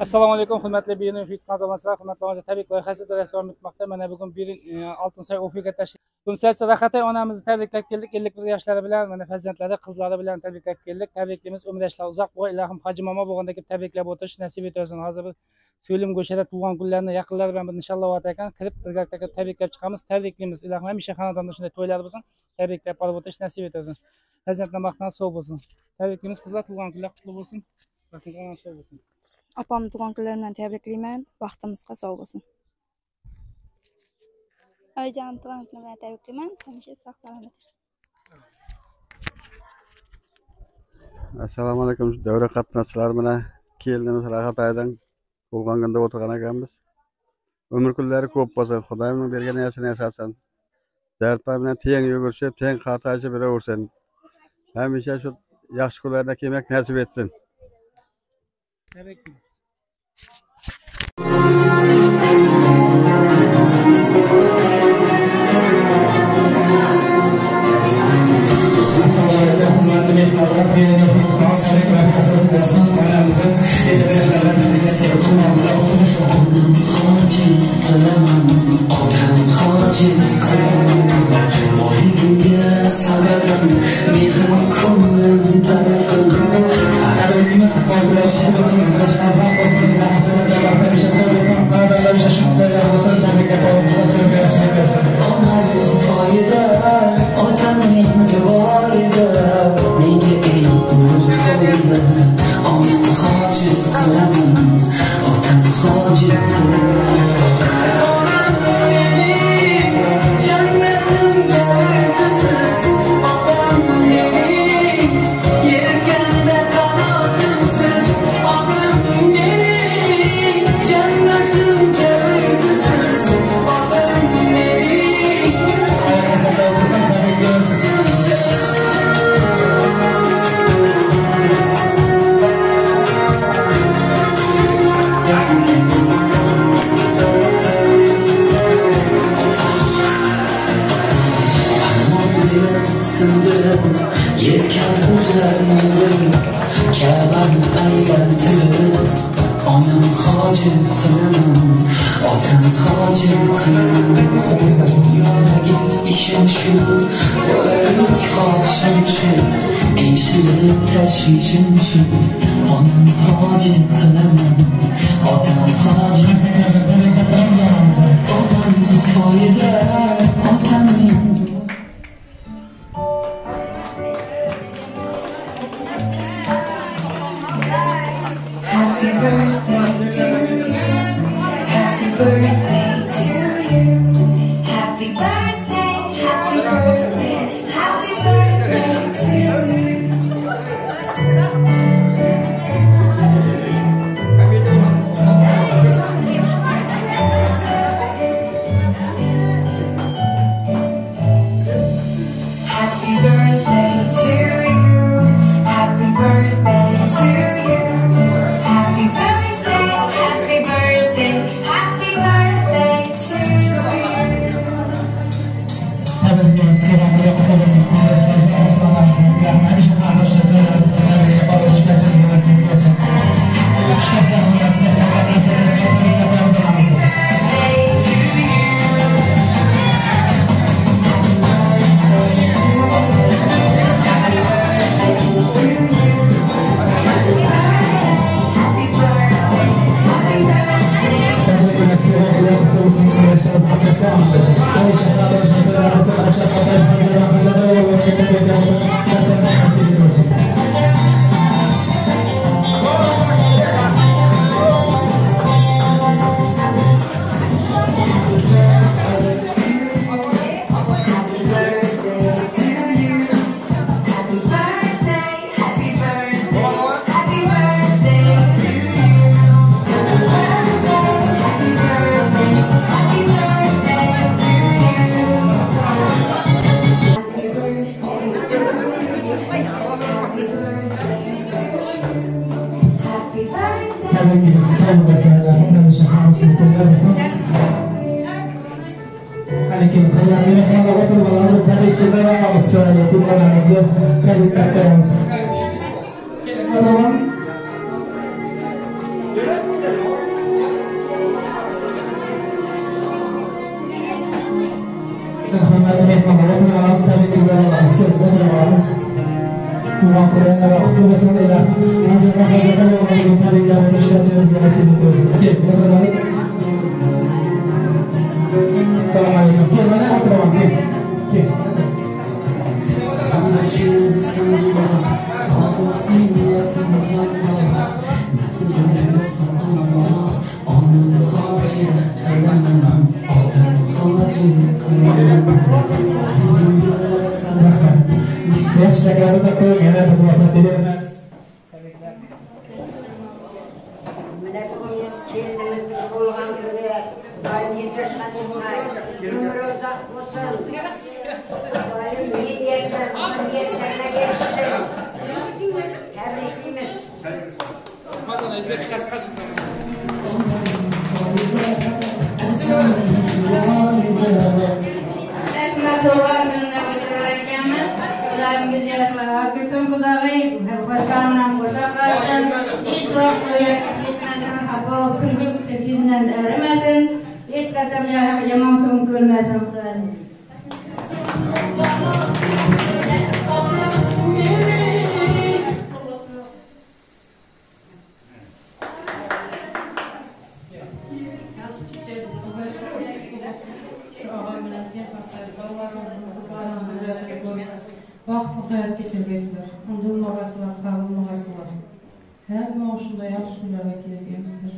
Assalomu alaykum, hurmatli Biyun Fit nazoratchilar, hurmatli tabrik loyihasi restoran bitmoqda. Mana bugun Oltinsoy Ufiga tashrif. Bunsacha Rahatay onamizni tabriklab keldik. 51 yoshlari bilan, mana farzandlari, qizlari bilan tabriklab keldik. Tabrikimiz umr yoshlar uzoq bo'lsin. Ilohim Hoji momo bo'lgandagi tabriklab o'tish nasib etsin. Hozir bir so'lim go'shada tug'ilgan kunlarni yaqinlari bilan inshaalloh ekan kirib birgalikda tabriklab chiqamiz. Tabriklaymiz. Ilohim hamisha xonadonda shunday to'ylar bo'lsin. Tabriklab olib o'tish nasib etsin. Farzandlar baxtidan sog' bo'lsin. Tabriklaymiz qizlar, tug'ilgan kunlar qutlug' bo'lsin. Baxtingizga sog' bo'lsin. Apamni tug'ilgan kunlari bilan tabriklayman. Baxtimizga sog' bo'lsin. Oyijonim tug'ilgan kuni bilan tabriklayman. Hamisha sog' salomat yursin. Assalomu alaykum. Davra qatnashchilari bilan keldimiz Rahataydan tug'ilgan kunda o'tirgan ekanmiz. Umr kunlari ko'p bo'lsin. Xudoyimning bergan narsasini yasasin. Zarpa bilan teng yugurishib, teng qartashib yuraversin. Hamisha shu yaxshi kunlarda kelmak nasib etsin. Tabriklaymiz. hurmatli mehmonlar, o'tiramiz, tabriklar olamiz. O'tiramiz. Tuman qo'yganlar avtobusini e'lon. Anjirga hozirda bo'lgan tabriklar ishlashingizga nasib etsin. O'tiramiz. Assalomu alaykum. Kel, mana o'tiraman. Kel. Yaxshilarini qo'yib yana bir muvaffaqiyat tilaymiz. Mana bugun keldimiz biz bo'lgan kuni doim yetkazgan chiqmaydi. Umri uzoq bo'lsin. Doim niyatlarga yetishsin. Tabriklaymiz. Madonna o'zga chiqasiz. Vaqtli hayot kechirgaysizlar. Unzilmag'aysizlar, qag'ilmag'aysizlar. Hamma shunday yaxshi kunlarga keladigansizlar.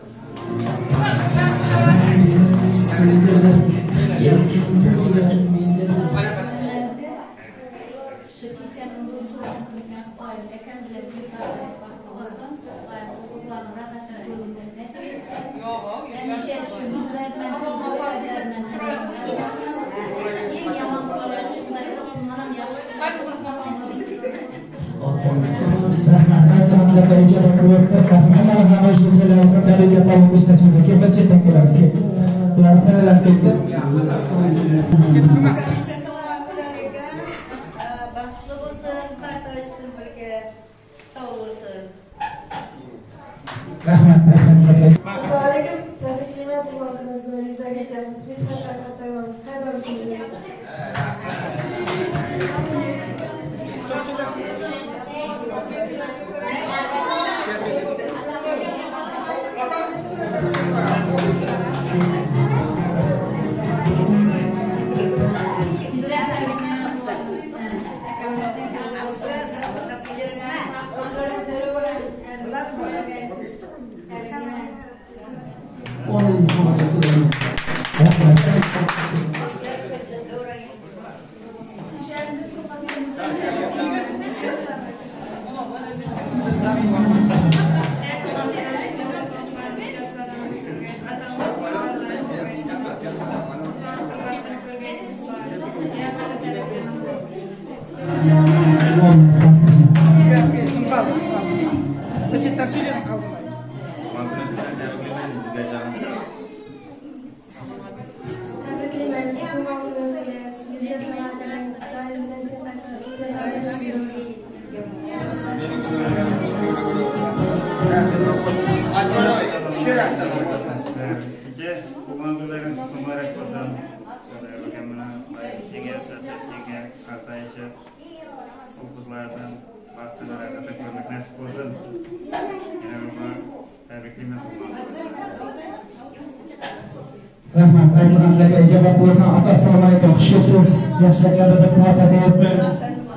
Rahmat, aytganlarga ijobat bo'lsin. Assalomu alaykum, xush kelibsiz. Yoshlarga bir muvaffaqiyat tilayman.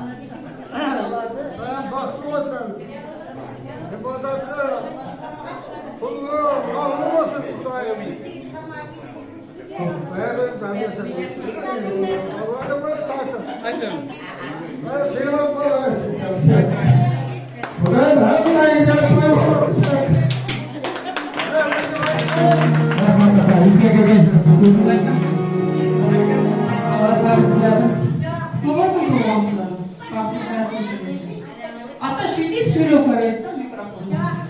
Ata şu deyip söylüyor karayette mikrofon.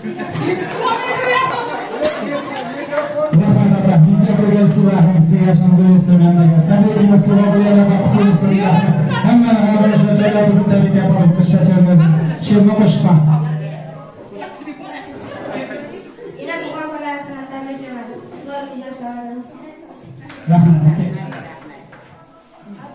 Bizga ko'rgansizlar, sizga yaxshimizni o'ylaysiz. Tabrikimiz ko'proq bo'ladi. Hamma bizni tabriklab qo'yishimiz. She'rni qo'shib rahmat.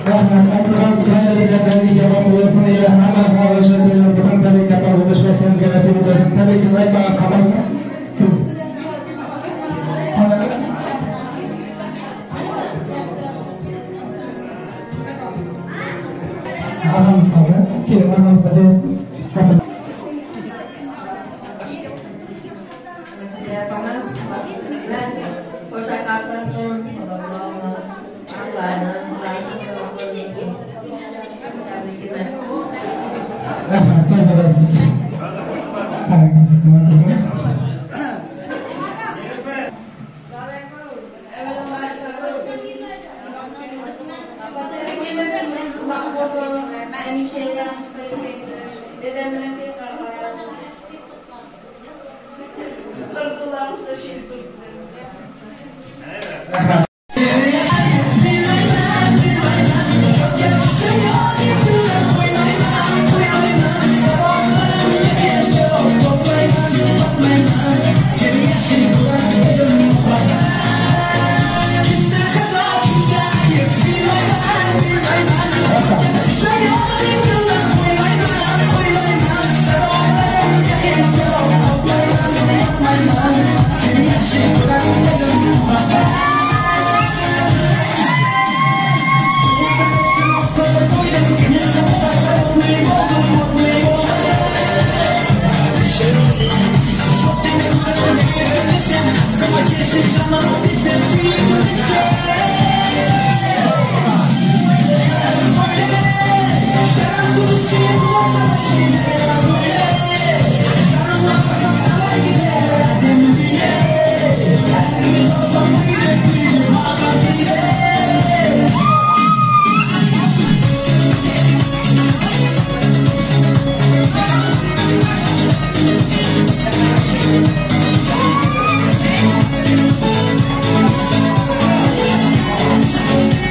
Rahmat. Aytilgan savollarga javob bo'lsin. Hamma faoliyatlarni bilan tabriklar o'tkazishimizga nasib etsin. Tabriklar aytgan qabul. Alhamdulillah. Keling, alhamdulillah. Ya, paman. Ben koşak arkasın.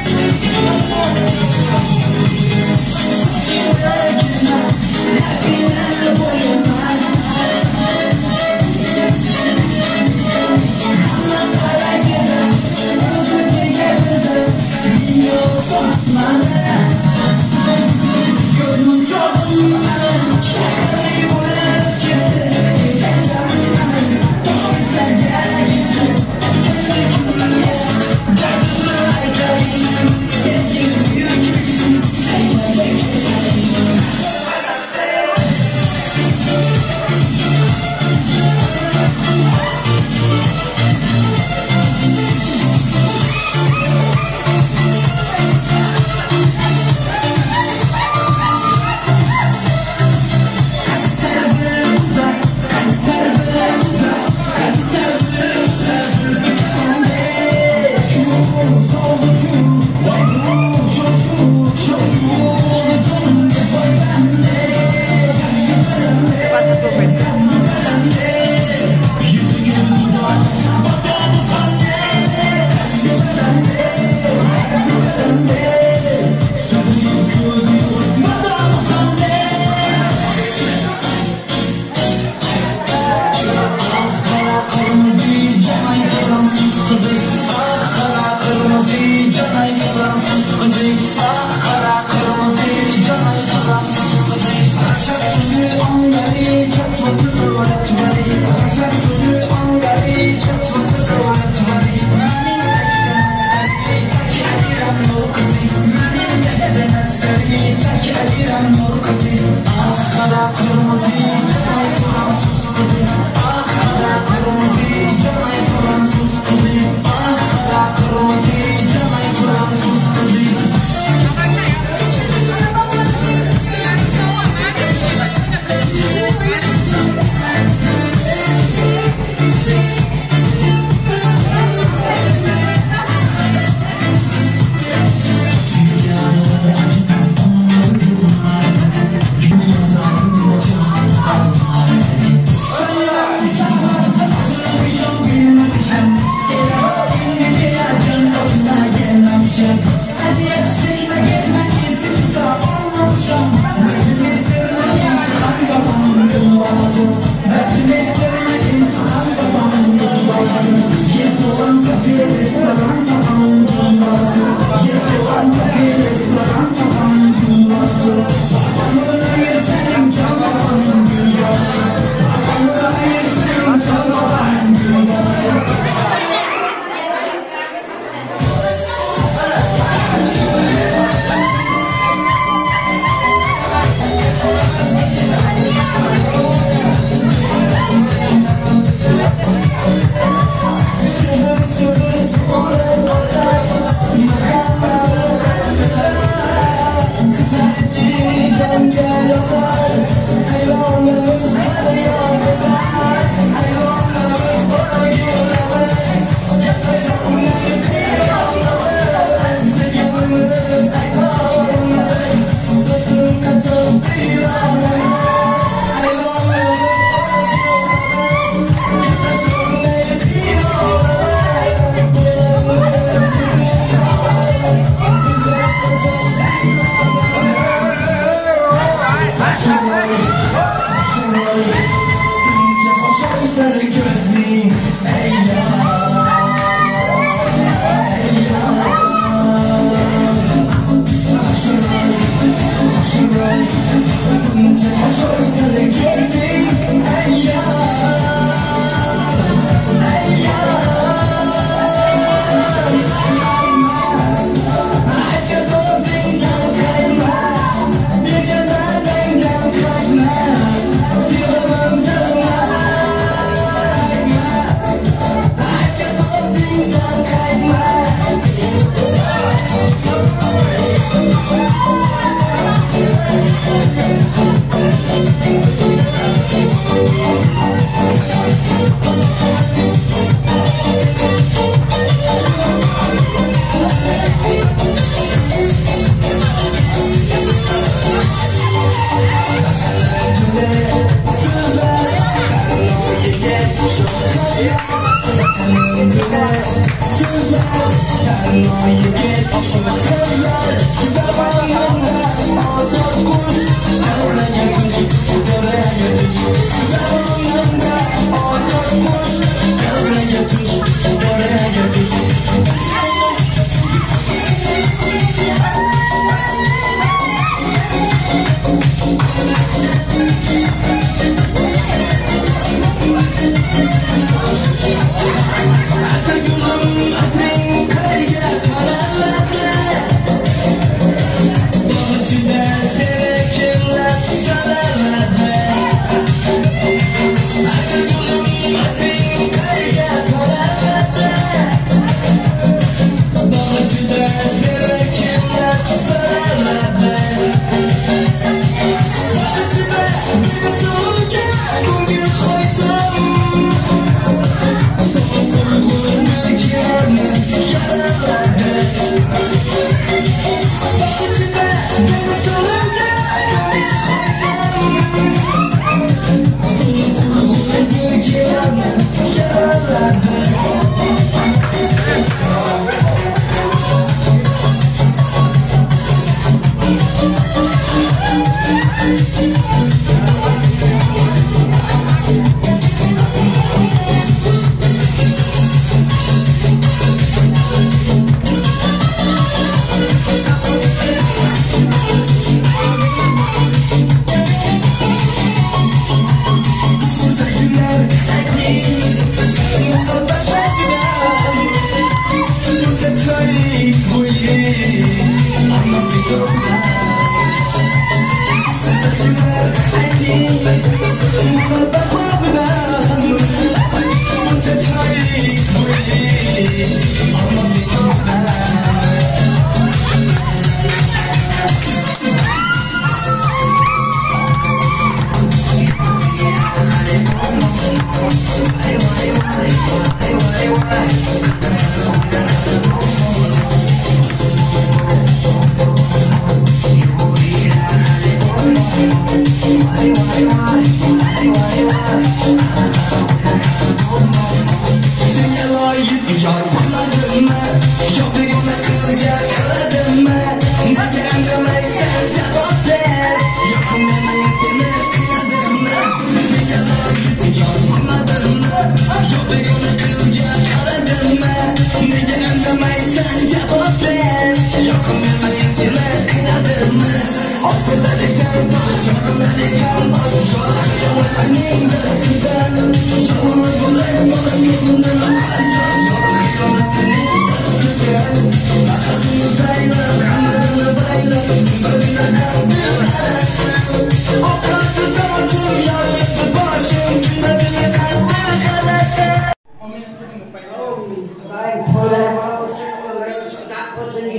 Nothing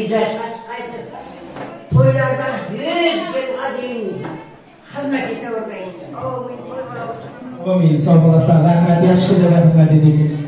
size toylarda 100 yılga deyin hizmet ete olmayın. Amin. Sağ olasın. Rahmet. Yaxshi kunlarda xizmat eting.